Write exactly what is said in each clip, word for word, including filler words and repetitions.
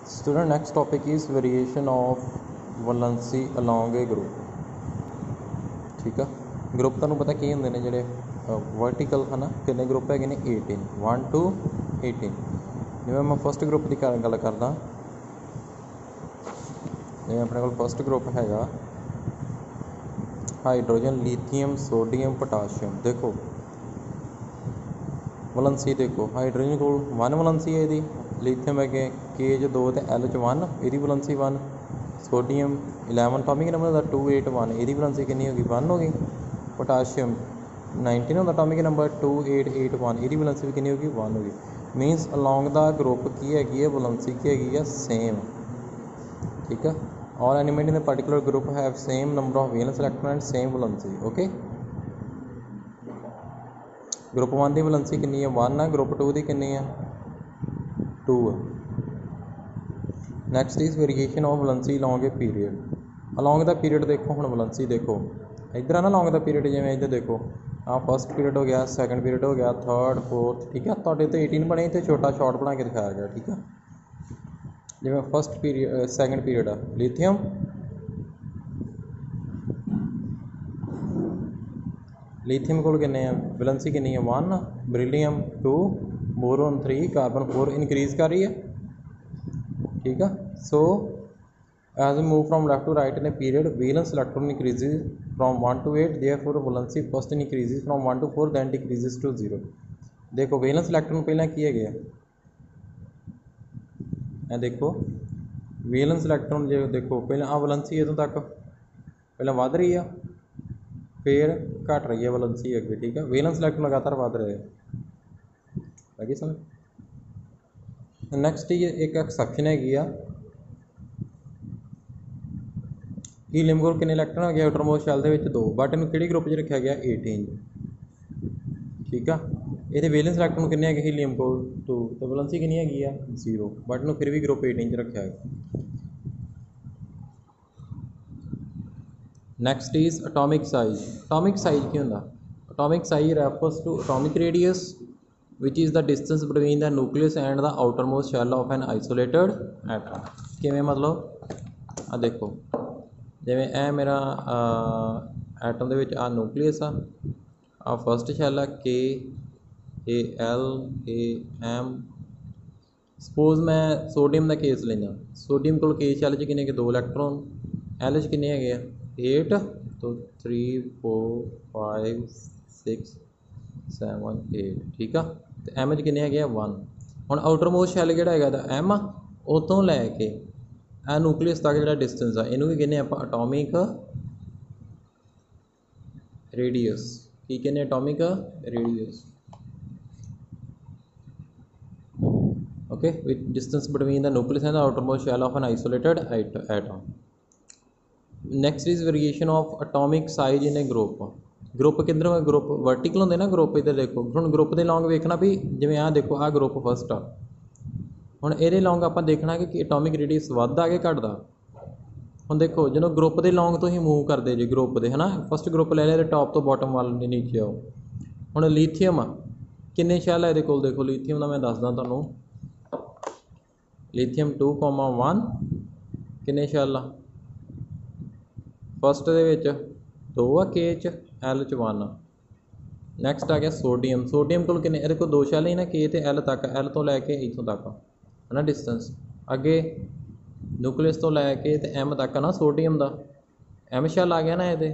Student, next topic is variation of valency along a group. ठीक है, group ਤੁਹਾਨੂੰ ਪਤਾ ਕੀ ਹੁੰਦੇ ਨੇ ਜਿਹੜੇ ਵਰਟੀਕਲ ਹੈ ਨਾ, ਕਿੰਨੇ ਗਰੁੱਪ ਹੈਗੇ ਨੇ eighteen, one to eighteen। ਜਿਵੇਂ ਮੈਂ ਫਸਟ ਗਰੁੱਪ ਦੀ ਗੱਲ ਕਰਦਾ, ਜਿਵੇਂ ਆਪਣੇ ਕੋਲ ਫਸਟ ਗਰੁੱਪ ਹੈਗਾ ਹਾਈਡਰੋਜਨ, ਲੀਥੀਅਮ, ਸੋਡੀਅਮ, ਪੋਟਾਸ਼ੀਅਮ। ਦੇਖੋ ਵਲੈਂਸੀ ਦੇਖੋ, ਹਾਈਡਰੋਜਨ ਕੋਲ वन ਵਲੈਂਸੀ ਹੈ ਇਹਦੀ, ਲੀਥੀਅਮ ਹੈਗੇ ਕੇ 'ਚ ਦੋ ਅਤੇ ਐਲ 'ਚ वन, ਇਹਦੀ valency one. Sodium eleven atomic number ਦਾ टू एट वन, ਇਹਦੀ ਵਲੈਂਸੀ ਕਿੰਨੀ ਹੋ ਗਈ वन ਹੋ ਗਈ। ਪੋਟਾਸ਼ੀਅਮ नाइनटीन ਹੁੰਦਾ atomic number two eight eight one, ਇਹਦੀ ਵਲੈਂਸੀ ਵੀ ਕਿੰਨੀ ਹੋ ਗਈ वन ਹੋ ਗਈ। ਮੀਨਸ ਅਲੋਂਗ ਦਾ ਗਰੁੱਪ ਕੀ ਹੈਗੀ ਹੈ, ਵਲੈਂਸੀ ਕੀ ਹੈਗੀ ਆ ਸੇਮ। ਠੀਕ ਹੈ, all element in a particular group have same number of valence electron and same valency। okay, group one की वैलेंसी कितनी है वन है, ग्रुप टू की कितनी है टू है। Next is variation of valency along a period. Along the period देखो, हम वैलेंसी देखो इधर है ना, अलॉन्ग द पीरियड जिवें इधर देखो हाँ फस्ट पीरियड हो गया, सैकेंड पीरियड हो गया, थर्ड फोर्थ। ठीक है, तुहाडे तो एटीन बने तो छोटा शॉर्ट बना के दिखाया गया। ठीक है, जिवें फस्ट पीरियड सैकेंड पीरियड है लीथियम, ਲੀਥੀਅਮ ਕੋਲ किन्ने है वैलेंसी किन्नी है one, beryllium two, boron three, carbon four increase कर रही है। ठीक है, so as we move from left to right in a period valence electron increases from one to eight, therefore valency first increases from one to four then decreases to zero. देखो valence electron पहले की है गया, देखो valence electron जो देखो पहले आ valency इतों तक पहले वध रही है, फिर घट रही है वैलेंसी अगे। ठीक है, वैलेंस इलेक्ट्रॉन लगातार बढ़ रहे हैं। लगी समझ। नैक्सट एक एक्सैप्शन हैगी आ, हीलियम कोल कितने इलेक्ट्रॉन हो गया आउटरमोस्ट शैल के दो, बट इन्हूं किहड़े ग्रुप च रखा गया एटीन। ठीक है, ये वैलेंस इलेक्ट्रॉन कितने है हीलियम कोल टू, तो वैलेंसी कितनी हैगी आ जीरो, बट इन्हूं फिर भी ग्रुप एटीन च रखा है। Next is atomic size. Atomic size की होंदा, atomic size refers to atomic radius which is the distance between the nucleus and the outermost shell of an isolated atom. किवें मतलब आ देखो जिवें ए मेरा एटम दे विच आ न्यूक्लियस आ, आ फस्ट शैल आ के ए एल ए एम। सपोज मैं सोडियम का केस लेना, सोडियम को के शैल च किन्ने के दो इलैक्ट्रॉन, एल च किन्ने है एट, तो three four five six seven eight. ठीक है, तो एम च किन्ने है वन। हुण आउटरमोस्ट शैल जिहड़ा हैगा दा एम आ, उतों लैके आ न्यूक्लियस तक जिहड़ा डिस्टेंस आ इहनूं भी कहने आपां अटॉमिक रेडियस। की कहने atomic radius. Okay, which distance between the nucleus and the outermost shell of an isolated atom. Next is variation of atomic size in a group. Group किधर group vertical होंगे ना group, इधर देखो हम group के long वेखना भी जिमें आ देखो आ ग्रुप फस्ट आ, हुण ये लॉन्ग आप देखना कि अटॉमिक रेडियस वधदा कि घटदा। हुण देखो जो ग्रुप के लॉन्ग तो ही मूव करते जी ग्रुप के है ना, फस्ट ग्रुप ले लिया टॉप तो बॉटम वाल नीचे आओ। हुण लीथियम किन्ने शैल है ये कोल, देखो लीथियम का मैं दसदा तुहानूं, लीथियम टू कॉमा वन किन्ने शैल आ फस्ट दे दो आ के च, एल च वन। नैक्सट आ गया सोडियम, सोडियम को किन्ने ये देखो दो शैल ही ना के ते एल तक, एल तो लैके इतों तक है ना डिस्टेंस। अगे न्यूक्लियस तो लैके ते एम तक ना सोडियम का, एम शैल आ गया ना ये।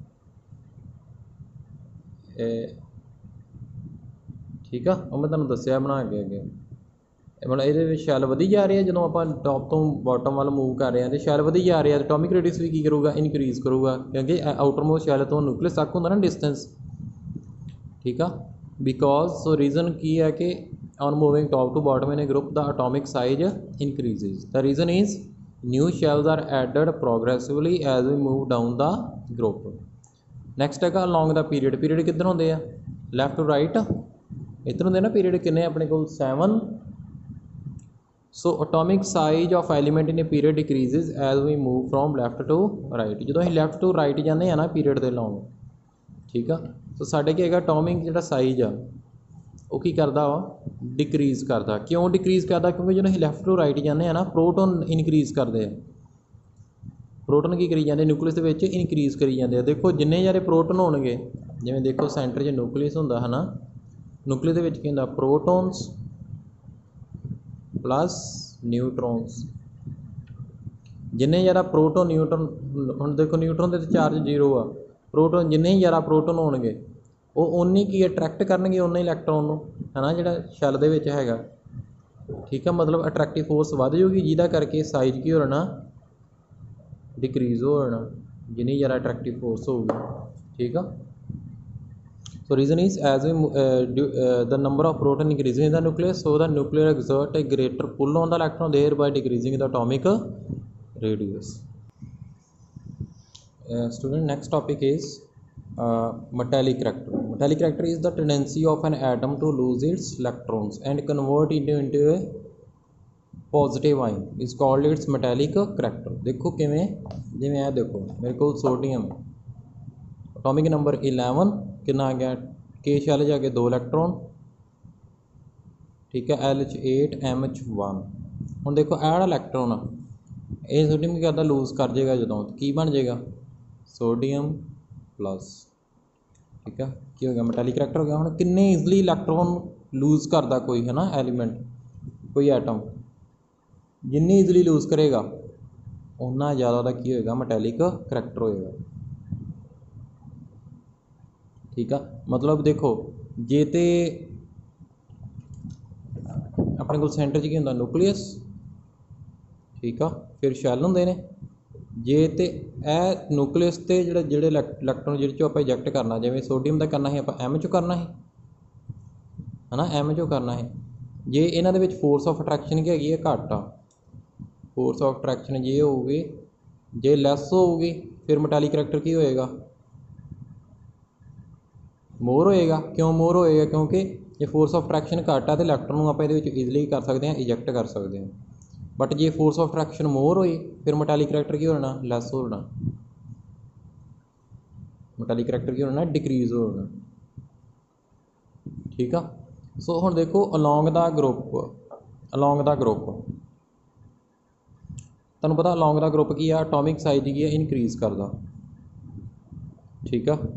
ठीक है, और मैं तुहानूं दस्सिया बना के अगे मतलब ये शैल वधी जा रही है, जो आप टॉप तो बॉटम वाल मूव कर रहे हैं तो शैल वधी जा रही है। अटॉमिक रेडियस भी की करूँगा इनक्रीज़ करूँगा, क्योंकि आउटरमोस्ट शैल तो न्यूक्लियस तक होंगे ना डिस्टेंस। ठीक है, बिकॉज सो रीजन की है कि on moving top to bottom in a group the atomic size increases. The reason is new shells are added progressively as we move down the group. Next है along the period. Period किधर होंगे आ left to right, इधर होंगे ना period किन्ने अपने को seven. So atomic size of element in a period decreases as we move from left to right. जो अं लैफ्ट टू राइट जाने ना पीरियड के लॉन्ग। ठीक है, सो साढ़े की है अटॉमिक जो साइज आ ਉਹ ਕੀ ਕਰਦਾ ਵਾ ਡਿਕਰੀਜ਼ ਕਰਦਾ। ਕਿਉਂ ਡਿਕਰੀਜ਼ ਕਰਦਾ? ਕਿਉਂਕਿ ਜਦੋਂ ਅਸੀਂ ਲੈਫਟ ਟੂ ਰਾਈਟ ਜਾਂਦੇ ਆ ਨਾ ਪ੍ਰੋਟੋਨ ਇਨਕਰੀਜ਼ ਕਰਦੇ ਆ। ਪ੍ਰੋਟੋਨ ਕੀ ਕਰੀ ਜਾਂਦੇ ਨਿਊਕਲੀਅਸ ਦੇ ਵਿੱਚ ਇਨਕਰੀਜ਼ ਕਰੀ ਜਾਂਦੇ ਆ। ਦੇਖੋ ਜਿੰਨੇ ਜ਼ਿਆਦਾ ਪ੍ਰੋਟੋਨ ਹੋਣਗੇ, ਜਿਵੇਂ ਦੇਖੋ ਸੈਂਟਰ 'ਚ ਨਿਊਕਲੀਅਸ ਹੁੰਦਾ ਹੈ ਨਾ, ਨਿਊਕਲੀਅਸ ਦੇ ਵਿੱਚ ਕੀ ਹੁੰਦਾ ਪ੍ਰੋਟੋਨਸ प्लस न्यूट्रॉन्स। जिन्ने ज़्यादा प्रोटोन न्यूट्रॉन, हम देखो न्यूट्रॉन के चार्ज जीरो आ, प्रोटोन जिन्ने ही ज़्यादा प्रोटोन होणगे वो उन्नी की अट्रैक्ट करनगे उन्ना ही इलैक्ट्रॉन नूं, है ना, जिहड़ा शैल दे विच हैगा। ठीक है, मतलब अट्रैक्टिव फोर्स वध जूगी जिहदा करके साइज की हो जाना डिक्रीज़ हो जाना जिन्नी ज़्यादा अट्रैक्टिव फोर्स होगी। ठीक है, so reason is as we uh, do, uh, the number of proton increases in the nucleus, so the nuclear exert a greater pull on the electron, thereby decreasing the atomic radius. Uh, student, next topic is uh, metallic character. Metallic character is the tendency of an atom to lose its electrons and convert it into a positive ion is called its metallic character. देखो किवें, जिवें आ देखो मेरे को sodium atomic number eleven कितना आ गया, के शैल च आ गए दो इलैक्ट्रॉन। ठीक है, एल च एट एम च वन। हुण देखो एह इलैक्ट्रॉन आ ये सोडियम की करता लूज कर जाएगा जदों की बन जाएगा सोडियम प्लस। ठीक है, की हो गया मैटेलिक करैक्टर हो गया। हुण किन्ने ईजली इलैक्ट्रॉन लूज करता कोई, है ना, एलीमेंट कोई एटम जिन्नी ईजली लूज करेगा उन्ना ज़्यादा का की होएगा मैटेलिक करैक्टर होएगा। ठीक है, मतलब देखो जे तो अपने को सेंटर च की होंदा न्यूक्लियस। ठीक है, फिर शैल होंदे ने। जे तो यह न्यूक्लियस ते जिहड़े जिहड़े इलैक्ट्रॉन जिहड़े चों आपां इजैक्ट करना, जिवें सोडियम का करना है आपां एम चों करना है, है ना, एम चों करना है। जे इन्हां दे विच फोर्स ऑफ अट्रैक्शन की हैगी है घट आ, फोर्स ऑफ अट्रैक्शन जे होगी जे लैस होगी फिर मैटेलिक करैक्टर की होएगा मोर होएगा। क्यों मोर होएगा? क्योंकि जे फोर्स ऑफ अट्रैक्शन घट है तो इलैक्ट्रॉन आप ईजली कर सकते हैं इजैक्ट कर सकते हैं, बट जे फोर्स ऑफ अट्रैक्शन मोर होई फिर मैटेलिक करैक्टर की होना लैस हो जाना, मैटेलिक करैक्टर की होना डिक्रीज हो जाना। ठीक है, सो हुण देखो along the group, along the group तुहानूं पता अलॉन्ग द ग्रुप की है एटॉमिक साइज की है इनक्रीज करदा। ठीक है,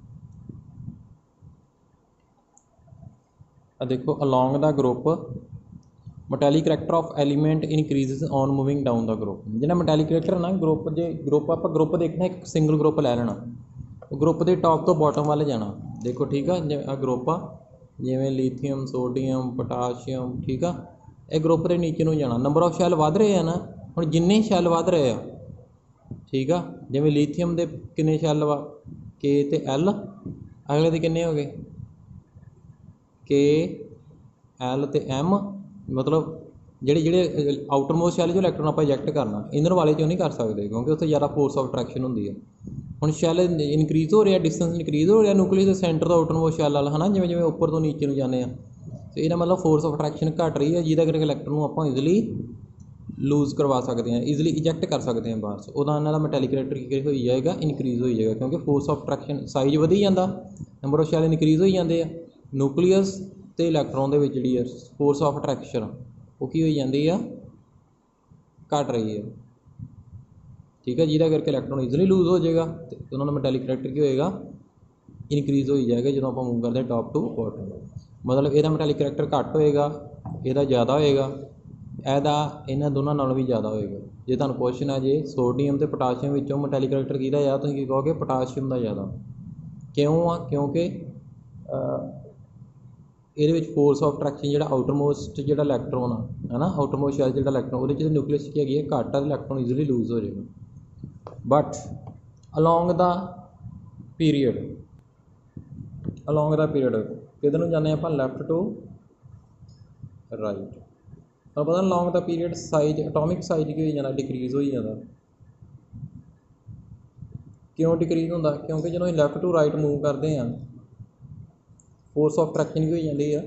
देखो along the group metallic character of element increases on moving down the group. जिहड़ा मैटेलिक करैक्टर है ना ग्रुप, जे ग्रुप आप ग्रुप देखना एक सिंगल ग्रुप लै लेना, ग्रुप के टॉप तो बॉटम वाले जाना। देखो ठीक है, जिवें आ ग्रुप आ जिवें लीथियम सोडियम पोटाशियम। ठीक है, यह ग्रुप के नीचे नूं जाना। नंबर ऑफ शैल वध रहे हैं ना, हुण जिन्ने शैल वध रहे हैं, ठीक है, जिवें लीथियम के किन्ने शैल वा के ते एल, अगले दे किन्ने हो गए के एल तो एम, मतलब ਜਿਹੜੇ ਜਿਹੜੇ आउटर मोस्ट शैल जो इलैक्ट्रॉन आप इजैक्ट करना इनर वाले चो नहीं कर सकते क्योंकि उत्थे ज़्यादा फोर्स ऑफ अट्रैक्शन होंदी है। हुण शैल इनक्रीज हो रहा, डिस्टेंस इनक्रीज हो रहा न्यूक्लियस के सेंटर तो आउटर मोस्ट शैल वाला, है ना, जिवें जिवें उपर तो नीचे नूं जाने तो इहदा मतलब फोर्स ऑफ अट्रैक्शन घट रही है जिहदा करके इलैक्ट्रॉन नूं आपां ईजली लूज करवा सकते हैं, ईजली इजैक्ट कर सकते हैं बाहर। उदा इन्हां दा मैटेलिक करैक्टर की हो जाएगा इनक्रीज हो जाएगा क्योंकि फोर्स ऑफ अट्रैक्शन साइज वधी जाता, नंबर ऑफ शैल इनक्रीज हो जाते हैं। न्यूक्लियस तो इलैक्ट्रॉन के विच जिहड़ी फोर्स ऑफ अट्रैक्शन वो की हो जाती है घट रही है। ठीक है, जिहदा करके इलैक्ट्रॉन ईजली लूज हो जाएगा तो उन्होंने मैटेलिक करैक्टर की होएगा इनक्रीज हो जाएगा जो आप मूव करते हैं टॉप टू बॉटम। मतलब यदा मैटेलिक करैक्टर घट होएगा, यदा ज़्यादा होएगा, यदा इन्हां दोनों नालों भी ज़्यादा होएगा। जे तुहानूं क्वेश्चन है जे सोडियम तो पोटाशियम विचों मैटेलिक करैक्टर किहदा ज़्यादा, तुसीं की कहोगे पोटाशियम का ज़्यादा। क्यों आ? क्योंकि ये फोर्स ऑफ अट्रैक्शन जो आउटर मोस्ट जो इलैक्ट्रॉन है ना, आउटर मोस्ट शैल जो इलैक्ट्रॉन वो न्यूक्लियस की है घट है, इलैक्ट्रॉन ईजली लूज हो जाएगा। But along the period, along the period किधर नूं जाने आप लैफ्ट टू राइट। तो पता along the period size atomic size की हो जाना डिक्रीज हो जाता। क्यों डिक्रीज होंदा? क्योंकि जो लैफ्ट टू राइट मूव करते हैं फोर्स ऑफ अट्रैक्शन की हो जाती है,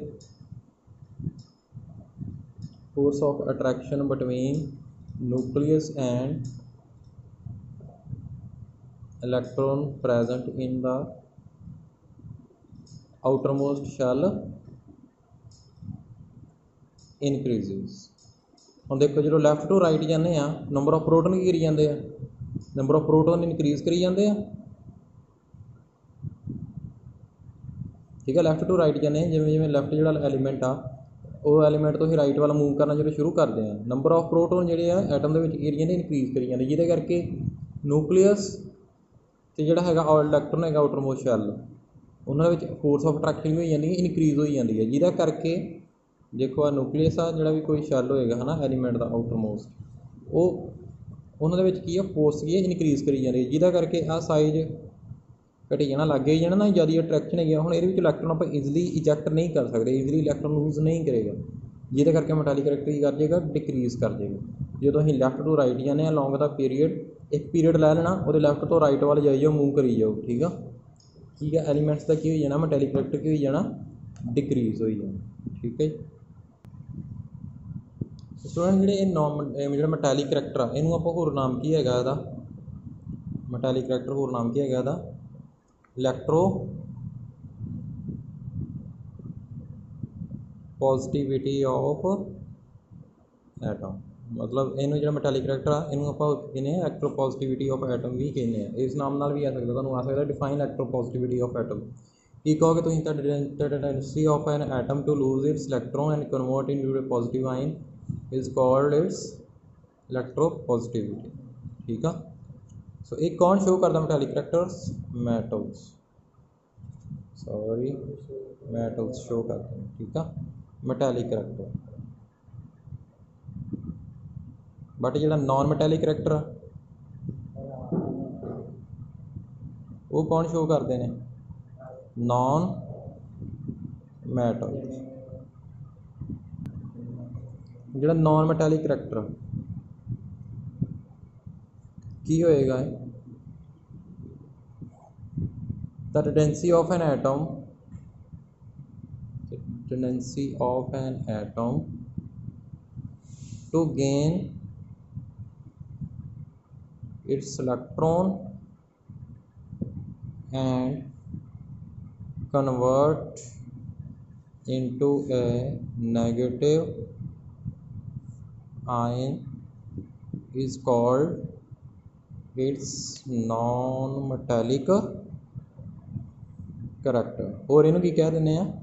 force of attraction between nucleus and electron present in the outermost shell increases. हम देखो जो लैफ्ट टू राइट जाने आ नंबर ऑफ प्रोटोन की करी जाते हैं, नंबर ऑफ प्रोटोन इनक्रीज करी जाते हैं, ठीक है। लैफ्ट टू राइट जाने जिमें जिमें लैफ्ट जो एलीमेंट आ वो एलीमेंट तो ही राइट वाल मूव करना जो शुरू करते हैं, नंबर ऑफ प्रोटोन जोड़े आ एटम के करी जाते इनक्रीज करी जाते, जिहदे करके न्यूक्लियस तो जोड़ा है इलैक्ट्रॉन है आउटर मोस्ट शैल उन्होंने फोर्स ऑफ अट्रैक्शन भी हो जाती है इनक्रीज हो जाती है, जिहदा करके देखो आ न्यूक्लियस आ जोड़ा भी कोई शैल होएगा है ना एलीमेंट का आउटर मोस्ट वो उन्होंने की है फोर्स की इनक्रीज करी जाती है, जिहदा करके आ साइज घटी जाना लग ही जाना ना ज़्यादा अट्रैक्शन है। हम ये इलैक्ट्रॉन आप ईजिली इजैक्ट नहीं कर सकते, ईजिली इलैक्ट्रॉन लूज नहीं करेगा, जिहदे करके मैटालिक करैक्टर की कर देगा डिक्रीज कर देगा। जो अं लैफ्ट टू राइट जाने अलॉन्ग द पीरीयड एक पीरीयड लै लेना वो लैफ्ट तो राइट वाल जाई जाओ मूव करी जाओ, ठीक है ठीक है। एलीमेंट्स का की हो जाना मैटालिक करैक्टर की हो जाना डिक्रीज हो जाना, ठीक है। स्टूडेंट जोड़े नॉन जो मैटालिक करैक्टर आ इनू आप होर नाम की है मैटालिक करैक्टर होर नाम की है इलैक्ट्रो पॉजिटिविटी ऑफ एटम, मतलब इनू जो मैटालिक करैक्टर आ इनू आप कहने इलैक्ट्रो पॉजिटिविटी ऑफ एटम भी कहने इस नाम नाल भी आ सकता, तुहानूं आ सकता define electropositivity of atom की कहोगे तुसीं the tendency of an atom to lose its electron and convert into a positive ion is called its electropositivity, ठीक है। सो so, एक कौन शो करता metallic characters metals, sorry metals show करते हैं, ठीक है मैटालिक करैक्टर। बट जो नॉन मैटालिक करैक्टर वो कौन शो करते हैं नॉन मैटल। जो नॉन मैटालिक करैक्टर की होएगा the tendency of an atom tendency of an atom to gain its electron and convert into a negative ion is called its non-metallic character। और इन्हों की कह देने हैं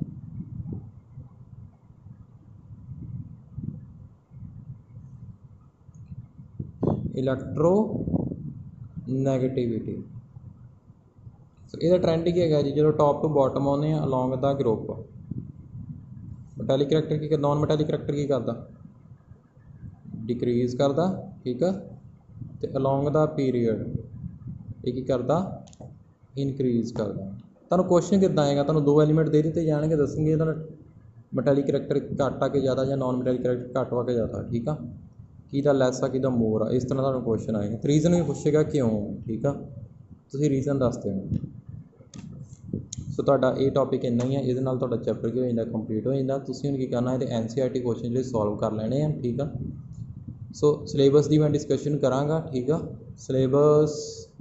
इलैक्ट्रो नैगेटिविटी। सो यदा ट्रेंड की है जी जो टॉप टू बॉटम आने along the group metallic character की नॉन मैटालिक करैक्टर की करता डिक्रीज करता, ठीक है, तो अलॉन्ग द पीरीयड ये की करता इनक्रीज करता। तुहानूं क्वेश्चन किद्दां आएगा, तुहानूं दो एलीमेंट दे दिते जाएंगे दसेंगे मैटालिक करैक्टर घट आ के ज़्यादा या नॉन मैटालिक करैक्टर घट आ के ज़्यादा, ठीक है, किहदा लैस आ किहदा मोर आ, इस तरह तुहानूं क्वेश्चन आएगा। तो रीजन भी पूछेगा क्यों, ठीक है, तुसीं रीजन दस देना। सो तुहाडा ये टॉपिक इन्ना ही है, ये तुहाडा चैप्टर की हो जाता कंप्लीट हो जाता। तुसीं हुण की करना है N C R T question जो सॉल्व कर लेने हैं, ठीक है। सो सिलेबस की मैं डिस्कशन कराँगा, ठीक है। सिलेबस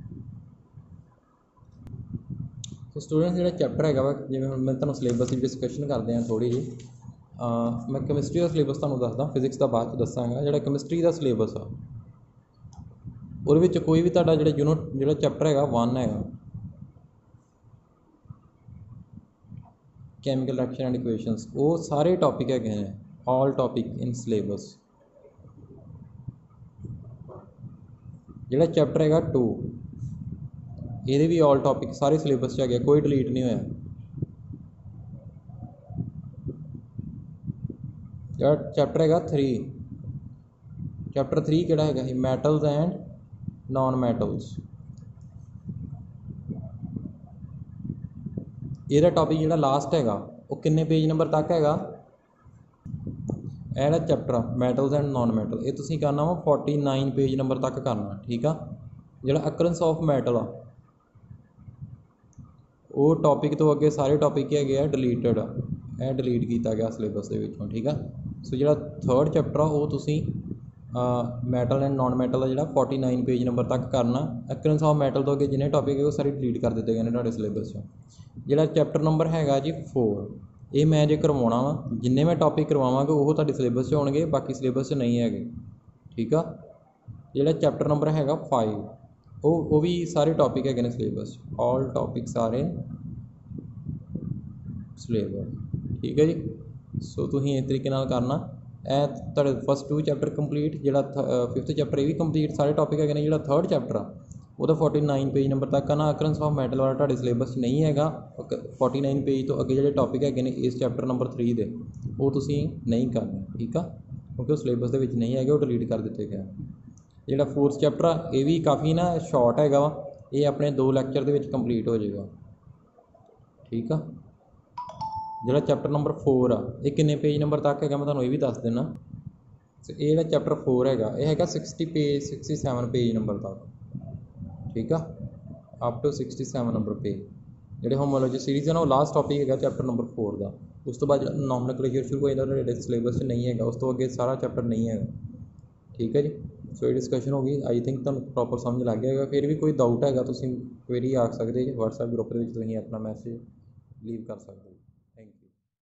तो स्टूडेंट्स जो चैप्टर है जिवें हुण मैं तुहानूं सिलेबस की डिस्कशन करते हैं थोड़ी जी। मैं कैमिस्ट्री का सिलेबस तुहानूं दसदा, फिजिक्स का बाद दसांगा। जो कैमिस्ट्री का सिलेबस आ उहदे विच कोई भी तुहाडा जिहड़ा यूनिट जिहड़ा चैप्टर है वन है कैमिकल रिएक्शन एंड इक्वेशंस, वो सारे टॉपिक है ऑल टॉपिक इन सिलेबस। जिहड़ा चैप्टर है टू ये भी ऑल टॉपिक सारे सिलेबस है, कोई डिलीट नहीं होया। जो चैप्टर है थ्री चैप्टर थ्री किहड़ा है मैटल्स एंड नॉन मैटल्स, ये टॉपिक जो लास्ट है वो किन्ने पेज नंबर तक है यह chapter metals and non metal, ये तुसीं करना वा फोर्टी नाइन पेज नंबर तक करना, ठीक है। जो अकरेंस ऑफ मैटल आ वो टॉपिक तो अगे सारे टॉपिक है डिलीटेड आ, यह डिलीट किया गया सिलेबस के विचों, ठीक है। सो जो थर्ड चैप्टर आ वो तुसीं मैटल एंड नॉन मैटल का जो फोर्टी नाइन पेज नंबर तक करना। अकरेंस ऑफ मैटल तो अगे जिन्हें टॉपिक है वो सारे डिलीट कर दिए गए तुहाडे सिलेबस चों। जिहड़ा चैप्टर नंबर हैगा जी फोर ਇਹ ਮੈਂ ਜੇ ਕਰਵਾਉਣਾ ਵਾ ਜਿੰਨੇ ਮੈਂ ਟੌਪਿਕ ਕਰਵਾਵਾਂਗਾ ਉਹ ਤੁਹਾਡੇ ਸਿਲੇਬਸ 'ਚ ਹੋਣਗੇ, ਬਾਕੀ ਸਿਲੇਬਸ 'ਚ ਨਹੀਂ ਹੈਗੇ। ਠੀਕ ਆ। ਜਿਹੜਾ ਚੈਪਟਰ ਨੰਬਰ ਹੈਗਾ ਫਾਈਵ ਉਹ ਉਹ ਵੀ ਸਾਰੇ ਟੌਪਿਕ ਹੈਗੇ ਨੇ ਸਿਲੇਬਸ 'ਚ, ਆਲ ਟੌਪਿਕ ਸਾਰੇ ਸਿਲੇਬਸ। ਠੀਕ ਹੈ ਜੀ। ਸੋ ਤੁਸੀਂ ਇਸ ਤਰੀਕੇ ਨਾਲ ਕਰਨਾ। ਇਹ ਤੁਹਾਡੇ ਫਸਟ ਟੂ ਚੈਪਟਰ ਕੰਪਲੀਟ, ਜਿਹੜਾ ਫਿਫਥ ਚੈਪਟਰ ਇਹ ਵੀ ਕੰਪਲੀਟ, ਸਾਰੇ ਟੌਪਿਕ ਹੈਗੇ ਨੇ। ਜਿਹੜਾ ਥਰਡ ਚੈਪਟਰ ਆ ਉਹਦਾ ਫੋਰਟੀ ਨਾਈਨ ਪੇਜ ਨੰਬਰ ਤੱਕ ਆ ਨਾ, ਅਕਰੈਂਸ ਆਫ ਮੈਟਲ ਵਾਲਾ ਤੁਹਾਡੇ ਸਿਲੇਬਸ 'ਚ ਨਹੀਂ ਹੈਗਾ। ਫੋਰਟੀ ਨਾਈਨ ਪੇਜ ਤੋਂ ਅੱਗੇ ਜਿਹੜੇ ਟੌਪਿਕ ਹੈਗੇ ਨੇ ਇਸ ਚੈਪਟਰ ਨੰਬਰ ਥ੍ਰੀ ਦੇ ਉਹ ਤੁਸੀਂ ਨਹੀਂ ਕਰਨੇ। ਠੀਕ ਆ, ਕਿਉਂਕਿ ਉਹ ਸਿਲੇਬਸ ਦੇ ਵਿੱਚ ਨਹੀਂ ਹੈਗੇ, ਉਹ ਡਿਲੀਟ ਕਰ ਦਿੱਤੇ ਗਏ। ਜਿਹੜਾ ਫੋਰਥ ਚੈਪਟਰ ਆ ਇਹ ਵੀ ਕਾਫੀ ਨਾ ਸ਼ਾਰਟ ਹੈਗਾ ਵਾ, ਇਹ ਆਪਣੇ ਦੋ ਲੈਕਚਰ ਦੇ ਵਿੱਚ ਕੰਪਲੀਟ ਹੋ ਜਾਏਗਾ। ਠੀਕ ਆ। ਜਿਹੜਾ ਚੈਪਟਰ ਨੰਬਰ ਫੋਰ ਆ ਇਹ ਕਿੰਨੇ ਪੇਜ ਨੰਬਰ ਤੱਕ ਹੈਗਾ ਮੈਂ ਤੁਹਾਨੂੰ ਇਹ ਵੀ ਦੱਸ ਦਿੰਦਾ। ਇਹ ਜਿਹੜਾ ਚੈਪਟਰ ਫੋਰ ਹੈਗਾ ਇਹ ਹੈਗਾ sixty page sixty seven page number ਤੱਕ। ਠੀਕ ਆ, up to sixty seven number page. ਜਿਹੜੇ ਹੋਮੋਲੋਜੀ ਸੀਰੀਜ਼ ਹੈ ਨਾ ਉਹ ਲਾਸਟ ਟੌਪਿਕ ਹੈਗਾ ਚੈਪਟਰ ਨੰਬਰ ਫੋਰ ਦਾ। ਉਸ ਤੋਂ ਬਾਅਦ ਜਿਹੜਾ ਨੋਮਨਕਲੇਚਰ ਸ਼ੁਰੂ ਹੋ ਜਾਂਦਾ ਤੁਹਾਡੇ ਸਿਲੇਬਸ 'ਚ ਨਹੀਂ ਹੈਗਾ, ਉਸ ਤੋਂ ਅੱਗੇ ਸਾਰਾ ਚੈਪਟਰ ਨਹੀਂ ਹੈਗਾ। ਠੀਕ ਹੈ ਜੀ। ਸੋ ਇਹ ਡਿਸਕਸ਼ਨ ਹੋ ਗਈ। ਆਈ ਥਿੰਕ ਤੁਹਾਨੂੰ ਪ੍ਰੋਪਰ ਸਮਝ ਲੱਗ ਗਿਆ ਹੈਗਾ। ਫਿਰ ਵੀ ਕੋਈ ਡਾਊਟ ਹੈਗਾ ਤੁਸੀਂ ਕੁਐਰੀ ਆ ਸਕਦੇ ਜੀ, ਵਟਸਐਪ ਗਰੁੱਪ ਦੇ ਵਿੱਚ ਤੁਸੀਂ ਆਪਣਾ ਮੈਸੇਜ ਲੀਵ ਕਰ ਸਕਦੇ ਹੋ।